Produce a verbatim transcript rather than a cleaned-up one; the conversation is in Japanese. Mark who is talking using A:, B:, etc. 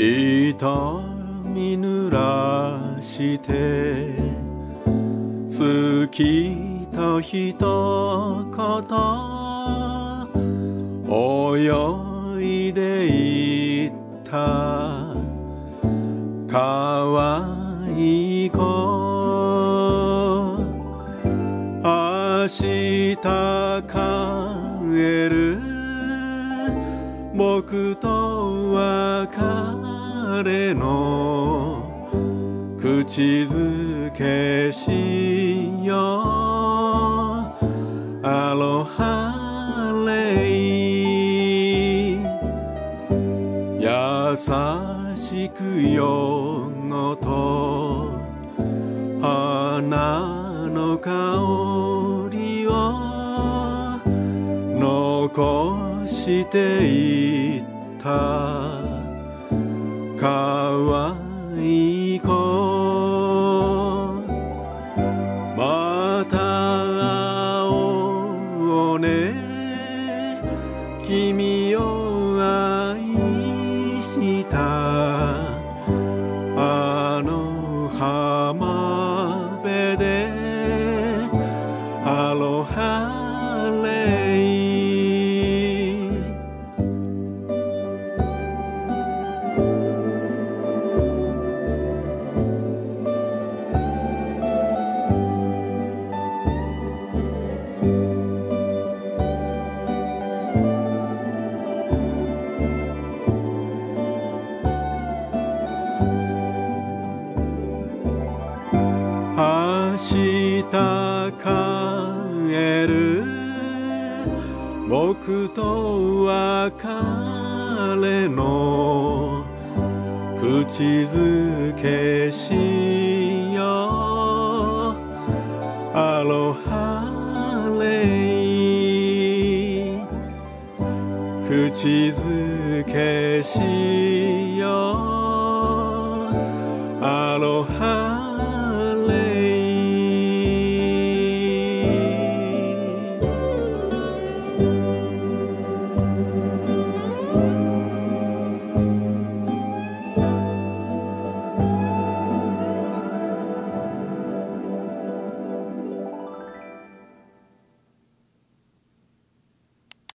A: 痛み濡らして好きと一言泳いでいった可愛い子明日帰る僕と別れの口づけしようアロハレイ優しくよのと花の香りを残していったかわいい子また会おうね君を愛したあの浜辺でアロハレイ明日帰る僕と別れの口づけしようアロハレイ口づけしよう